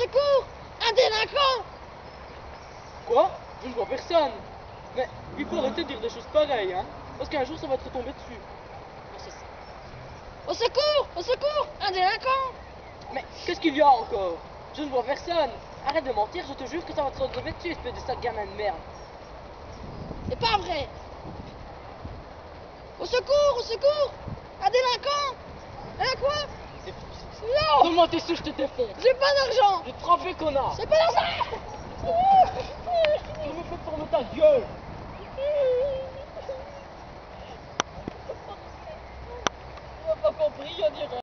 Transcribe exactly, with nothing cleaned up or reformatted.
secours! Un délinquant! Quoi? Je ne vois personne. Mais il faut arrêter de dire des choses pareilles, hein. Parce qu'un jour ça va te retomber dessus. Au secours! Au secours! Un délinquant! Mais qu'est-ce qu'il y a encore? Je ne vois personne. Arrête de mentir, je te jure que ça va te retomber dessus, espèce de sale gamin de merde. C'est pas vrai! Au secours! Au secours! Un délinquant! Hein, quoi? Non! Donne-moi tes sous, je te défonce. J'ai pas d'argent! Je vais te frapper, connard. J'ai pas d'argent! Tu me fais fermer ta gueule. Tu n'as pas compris, on dirait.